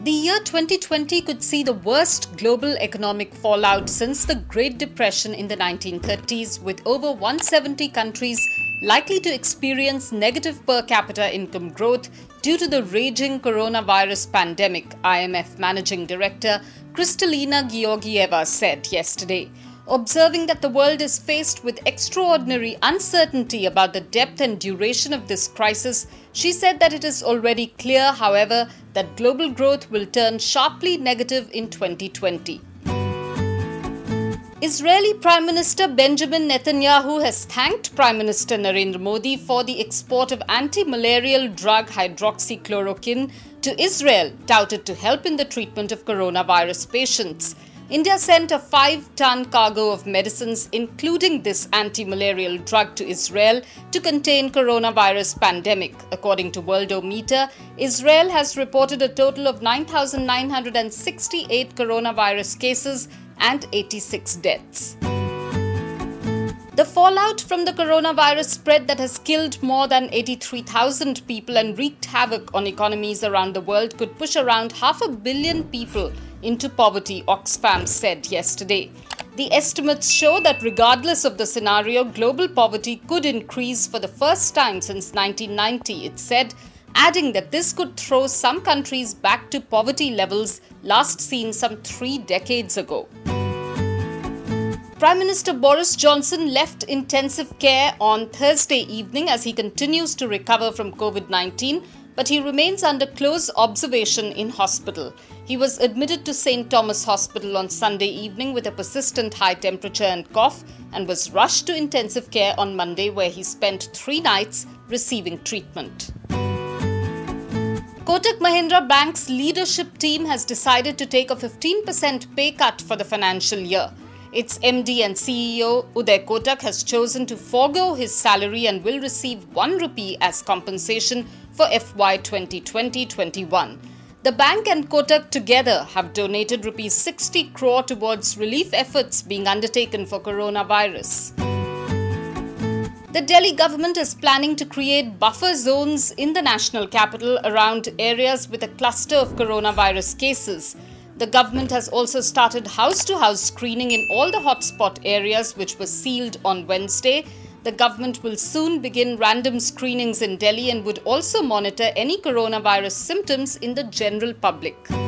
The year 2020 could see the worst global economic fallout since the Great Depression in the 1930s, with over 170 countries likely to experience negative per capita income growth due to the raging coronavirus pandemic, IMF Managing Director Kristalina Georgieva said yesterday. Observing that the world is faced with extraordinary uncertainty about the depth and duration of this crisis, she said that it is already clear, however, that global growth will turn sharply negative in 2020. Israeli Prime Minister Benjamin Netanyahu has thanked Prime Minister Narendra Modi for the export of anti-malarial drug hydroxychloroquine to Israel, touted to help in the treatment of coronavirus patients. India sent a 5-ton cargo of medicines, including this anti-malarial drug, to Israel to contain coronavirus pandemic. According to Worldometer, Israel has reported a total of 9,968 coronavirus cases and 86 deaths. The fallout from the coronavirus spread that has killed more than 83,000 people and wreaked havoc on economies around the world could push around 500 million people into poverty, Oxfam said yesterday. The estimates show that regardless of the scenario, global poverty could increase for the first time since 1990, it said, adding that this could throw some countries back to poverty levels last seen some 3 decades ago. Prime Minister Boris Johnson left intensive care on Thursday evening as he continues to recover from COVID-19, but he remains under close observation in hospital. He was admitted to St. Thomas Hospital on Sunday evening with a persistent high temperature and cough and was rushed to intensive care on Monday, where he spent 3 nights receiving treatment. Kotak Mahindra Bank's leadership team has decided to take a 15% pay cut for the financial year. Its MD and CEO, Uday Kotak, has chosen to forego his salary and will receive 1 rupee as compensation for FY 2020-21. The bank and Kotak together have donated rupees 60 crore towards relief efforts being undertaken for coronavirus. The Delhi government is planning to create buffer zones in the national capital around areas with a cluster of coronavirus cases. The government has also started house-to-house screening in all the hotspot areas, which were sealed on Wednesday. The government will soon begin random screenings in Delhi and would also monitor any coronavirus symptoms in the general public.